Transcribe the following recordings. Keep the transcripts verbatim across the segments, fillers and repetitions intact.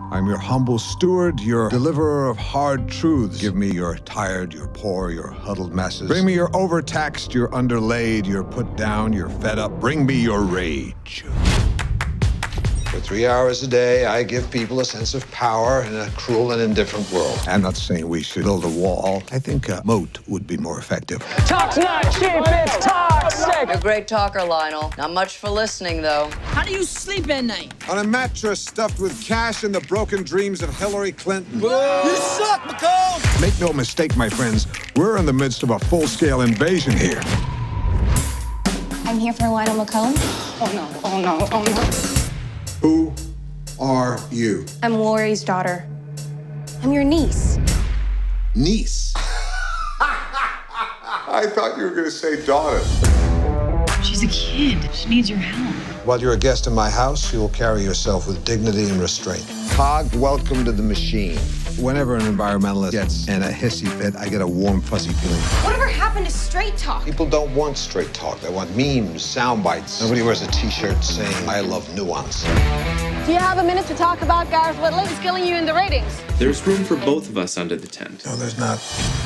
I'm your humble steward, your deliverer of hard truths. Give me your tired, your poor, your huddled masses. Bring me your overtaxed, your underlaid, your put down, your fed up. Bring me your rage. For three hours a day, I give people a sense of power in a cruel and indifferent world. I'm not saying we should build a wall. I think a moat would be more effective. Talk's not cheap, it's toxic! You're a great talker, Lionel. Not much for listening, though. How do you sleep at night? On a mattress stuffed with cash and the broken dreams of Hillary Clinton. Whoa. You suck, McComb! Make no mistake, my friends. We're in the midst of a full-scale invasion here. I'm here for Lionel McComb. Oh, no, oh, no, oh, no. Who are you? I'm Lori's daughter. I'm your niece. Niece? I thought you were going to say daughter. She's a kid. She needs your help. While you're a guest in my house, you will carry yourself with dignity and restraint. Cog, welcome to the machine. Whenever an environmentalist gets in a hissy fit, I get a warm, fuzzy feeling. Whatever happened to straight talk? People don't want straight talk. They want memes, sound bites. Nobody wears a T-shirt saying, I love nuance. Do you have a minute to talk about Gareth Whitley? He's killing you in the ratings. There's room for both of us under the tent. No, there's not.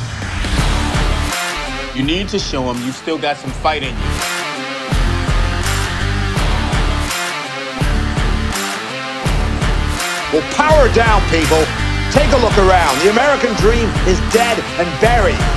You need to show him you still got some fight in you. Well, power down, people. Take a look around. The American dream is dead and buried.